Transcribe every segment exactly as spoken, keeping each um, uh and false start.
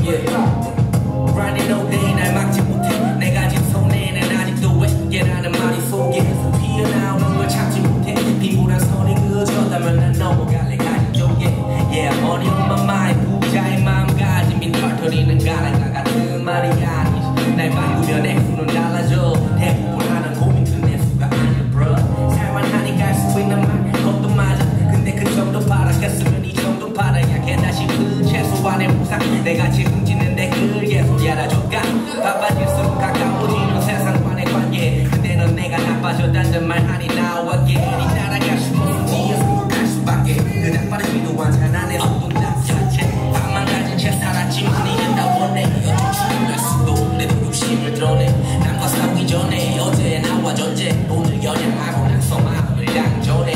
Running all day 날 막지 못해 내가 진 손에 난 아직도 외계라는 말이 속에서 피어나오는 걸 참지 못해 비굴한 선이 그어졌다면 난 넘어갈래 가진 쪽에 Yeah money on my mind 부자의 마음가짐인 털털이는 가랑과 같은 말이 아니지 날 바꾸면 내 수는 달라져 대부분 하는 고민은 내 수가 아니야 bro 살만하니까 할 수 있는 말 그것도 맞아 근데 그 정도 바라겠으면 이 정도 받아야 겠다 싶은 최소한의 보상 내가 지금 짓는 댓글 계속 열어줄까 바빠질수록 가까워지는 세상과의 관계 근데 넌 내가 나빠졌다는 말 하니 나와 괜히 따라갈 수 없는 뒤에서 행복할 수밖에 그닥 빠른 비도한 가난의 소동작 자체 밥만 가진 채 살았지만 이젠 다 원해 욕심을 할 수도 내도 욕심을 드러내 남과 싸우기 전에 어제 나와 전제 오늘 연애하고 나서 마음을 양전해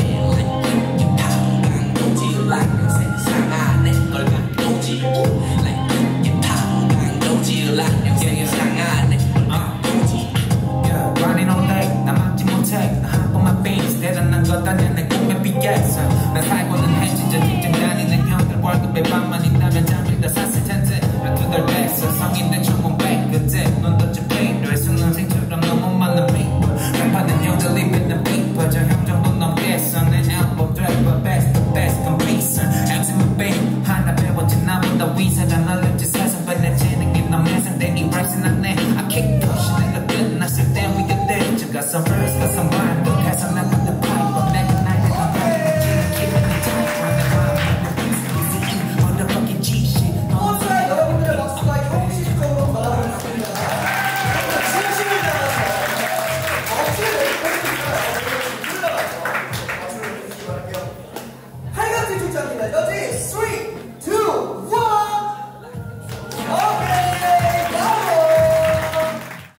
like 세상 안에 걸 가도지 like 파우강도지 like 세상 안에 걸 가도지 Running all day 나 막지 못해 나 한 번만 beats 대단한 것 아니야 내 꿈에 비겠어 난 살고는 해 진짜 직장 다니는 형들 월급에 반만 있다면 잠을 다 샀을 텐데 두달 됐어 성인된 천공백 그때 넌 던진 페이를 수능생처럼 너무 많은 페이퍼 랩하는 형들이 뱉는 페이퍼 저 형 정도 넘겠어 내 앨범 드래퍼 best the best completion 엠씨만 babe 하나 배웠지 나보다 위세가 널렸지 세상 변해 재능이 넌 매상대 이 랩은 안내 I keep pushing 내가 끝났을 땐 we get there 저 got some first got some